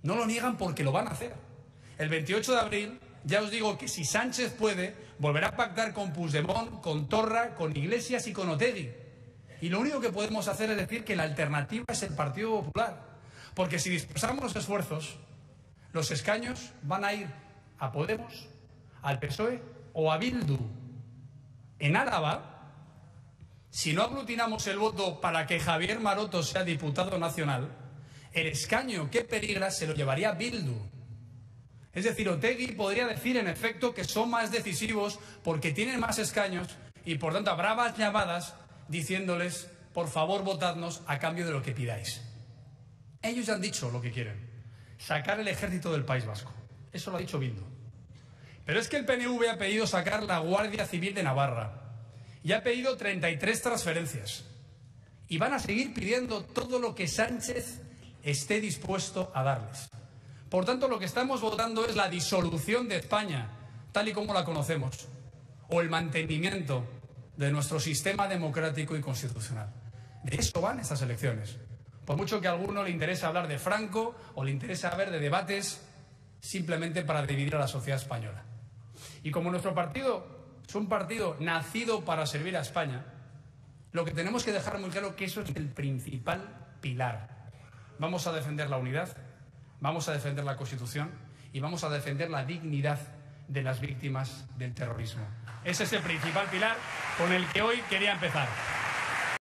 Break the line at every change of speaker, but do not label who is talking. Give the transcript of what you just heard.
No lo niegan porque lo van a hacer. El 28 de abril, ya os digo que si Sánchez puede, volverá a pactar con Puigdemont, con Torra, con Iglesias y con Otegi. Y lo único que podemos hacer es decir que la alternativa es el Partido Popular. Porque si dispersamos los esfuerzos, los escaños van a ir a Podemos, al PSOE o a Bildu. En Álava, si no aglutinamos el voto para que Javier Maroto sea diputado nacional, el escaño que peligra se lo llevaría Bildu. Es decir, Otegi podría decir en efecto que son más decisivos porque tienen más escaños y por tanto habrá más llamadas diciéndoles, por favor, votadnos a cambio de lo que pidáis. Ellos ya han dicho lo que quieren, sacar el ejército del País Vasco. Eso lo ha dicho Bildu. Pero es que el PNV ha pedido sacar la Guardia Civil de Navarra y ha pedido 33 transferencias. Y van a seguir pidiendo todo lo que Sánchez esté dispuesto a darles. Por tanto, lo que estamos votando es la disolución de España, tal y como la conocemos, o el mantenimiento de nuestro sistema democrático y constitucional. De eso van estas elecciones. Por mucho que a alguno le interese hablar de Franco o le interese hablar de debates simplemente para dividir a la sociedad española. Y como nuestro partido es un partido nacido para servir a España, lo que tenemos que dejar muy claro que eso es el principal pilar. Vamos a defender la unidad, vamos a defender la Constitución y vamos a defender la dignidad de las víctimas del terrorismo. Ese es el principal pilar con el que hoy quería empezar.